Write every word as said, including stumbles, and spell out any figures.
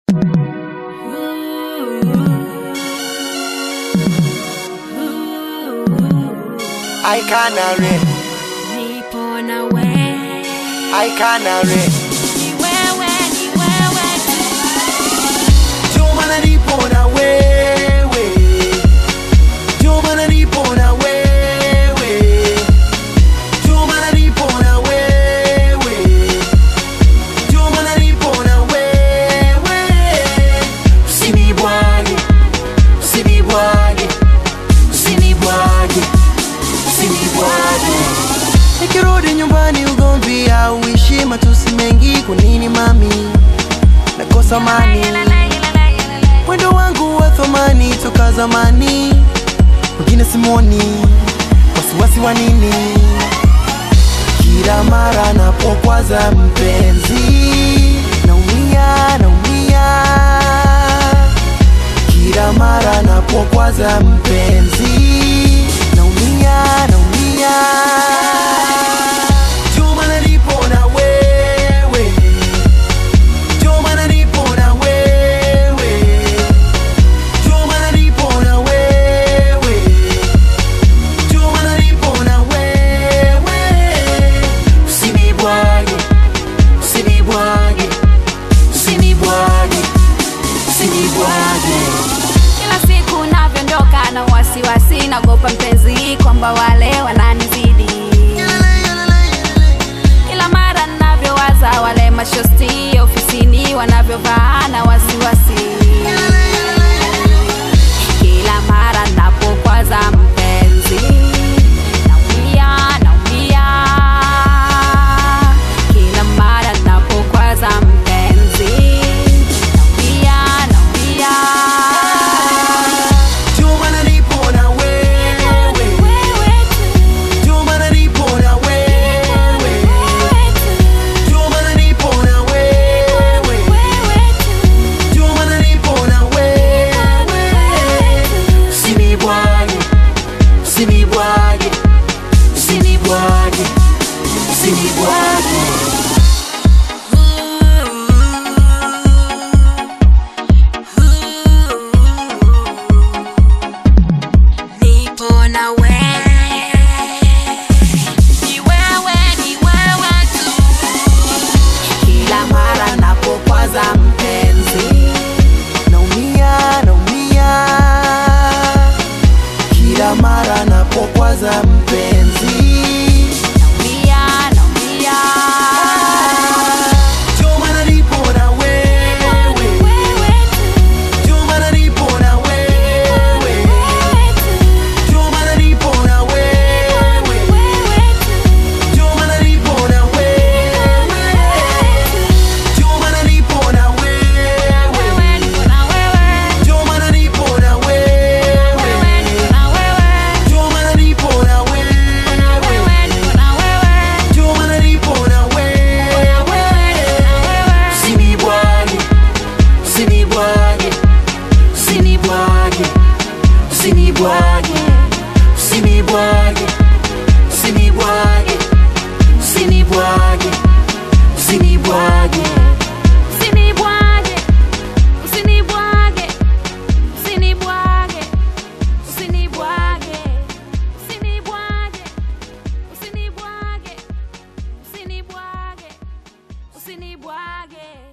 I can't read. Nipo na we. I can't read. Ni wewe, ni wewe tu. Juma na nipo na wewe. Juma na nipo na wewe. Juma na nipo na wewe. Juma na nipo na wewe. Usinibwage, usinibwage, usinibwage. Nikirudi nyumbani ugomvi hauishi, matusi mengi. Kwa nini mami nakosa amani? Mwendo wangu wa thamani toka zamani, wengine simoni, wasiwasi wa nini? Kila mara napokwaza mpenzi naumia, naumia. Kila mara napokwaza mpenzi naumia, naumia. Juma na nipo na wewe. Juma na nipo na wewe. Juma na nipo na wewe. Juma na nipo na wewe. Usinibwage, usinibwage, usinibwage, usinibwage. Kila siku navyoondoka na wasiwasi, naogopa mpenzi kwamba wale wananizidi. Kila mara ninavyowaza wale mashosti ofisini wanavyovaa na wasiwasi. Kila mara ninapokwaza mpenzi naumia, naumia. Kila mara ninapokwaza mpenzi naumia, naumia. Juma na nipo na wewe. Juma na nipo na wewe. Juma na nipo na wewe. Juma na nipo na wewe. Usinibwage, usinibwage, usinibwage, usinibwage. Nipo na wewe. Ni wewe, ni wewe tu. Kila mara napokwaza mpenzi naumia, naumia. Kila mara napokwaza mpenzi Naumia, naumia. Juma na nipo na wewe. Juma na nipo na wewe. Juma na nipo na wewe. Juma na nipo na wewe. Juma na nipo na wewe. Juma na nipo na wewe. Juma na nipo na wewe. Juma na nipo na wewe. Usinibwage, usinibwage, usinibwage, usinibwage, usinibwage, usinibwage, usinibwage, usinibwage. Usinibwage, usinibwage, usinibwage, usinibwage, usinibwage, usinibwage, usinibwage, usinibwage.